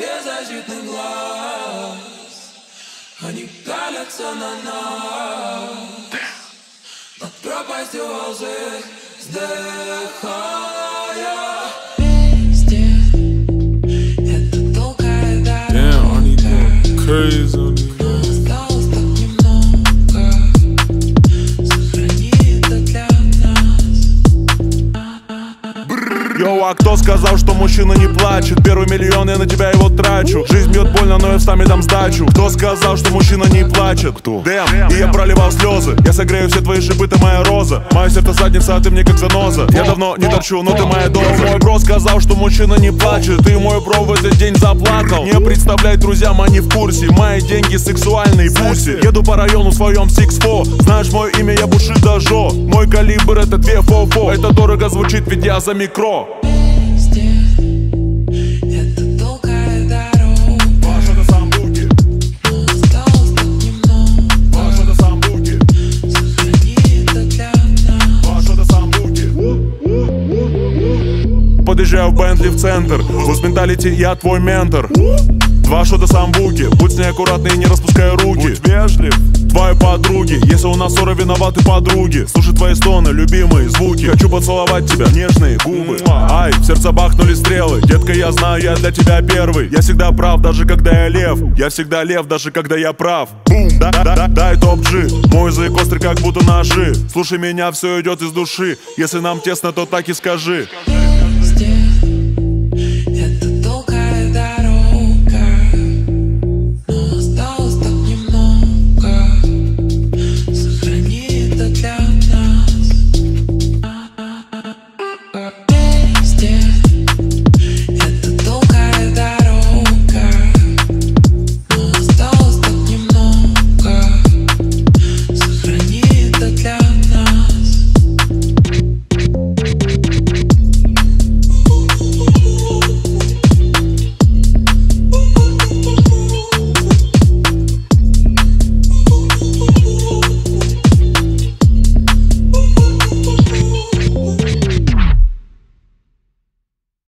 беззащитных глаз. Они пялятся на нас над пропастью лжи, вздыхая. Везде это долгая дорога, но осталось так немного. Сохрани это для нас. Йоу, а кто сказал, что мужчина не плачет? Первый миллион, я на тебя его трачу. Жизнь бьет больно, но я встам и дам сдачу. Кто сказал, что мужчина не плачет? Кто? Дэм, и я проливал слезы. Я согрею все твои шипы, ты моя роза. Мое сердце задница, а ты мне как заноза. Я давно не торчу, но ты моя доза. Мой бро сказал, что мужчина не плачет. И мой бро в этот день заплакал. Не представляй друзьям, они в курсе. Мои деньги сексуальные пуси. Еду по району в своем 6-4. Знаешь мое имя, я Бушидо Жо. Мой калибр это 244. Это дорого звучит, ведь я за микро. Везде это долгая дорога, Паша до самбуки, но осталось так немного. Паша до самбуки, Сохрани это для нас. Паша до самбуки. Подъезжаю в Бентли в центр. With mentality, я твой ментор. Два шота самбуки, будь с ней аккуратный и не распускай руки. Будь вежлив, твои подруги. Если у нас ссора, виноваты подруги. Слушай твои стоны, любимые звуки. Хочу поцеловать тебя, нежные губы. Ай, в сердце бахнули стрелы. Детка, я знаю, я для тебя первый. Я всегда прав, даже когда я лев. Я всегда лев, даже когда я прав. Бум, дай топ-G. Мой язык острый, как будто ножи. Слушай меня, все идет из души. Если нам тесно, то так и скажи.